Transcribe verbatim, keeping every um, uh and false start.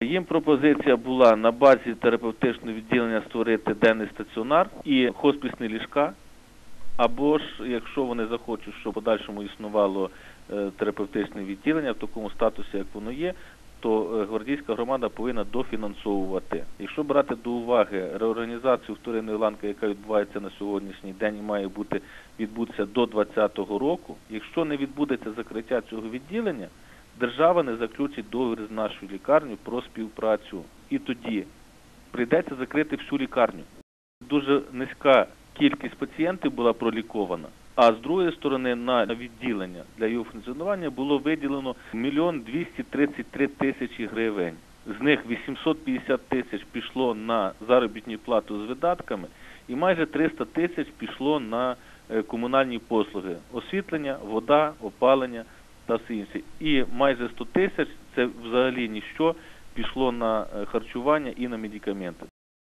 Їм пропозиція була на базі терапевтичного відділення створити денний стаціонар і хоспісні ліжка, або ж, якщо вони захочуть, щоб в подальшому існувало терапевтичне відділення в такому статусі, як воно є, то Гвардійська громада повинна дофінансовувати. Якщо брати до уваги реорганізацію вторинної ланки, яка відбувається на сьогоднішній день і має бути відбутися до двадцятого року, якщо не відбудеться закриття цього відділення, держава не заключить договір з нашою лікарнею про співпрацю. І тоді прийдеться закрити всю лікарню. Дуже низька кількість пацієнтів була пролікована, а з другої сторони на відділення для його функціонування було виділено мільйон двісті тридцять три тисячі гривень. З них вісімсот п'ятдесят тисяч пішло на заробітну плату з видатками і майже триста тисяч пішло на комунальні послуги – освітлення, вода, опалення та все інше. І майже сто тисяч – це взагалі ніщо, пішло на харчування і на медикаменти.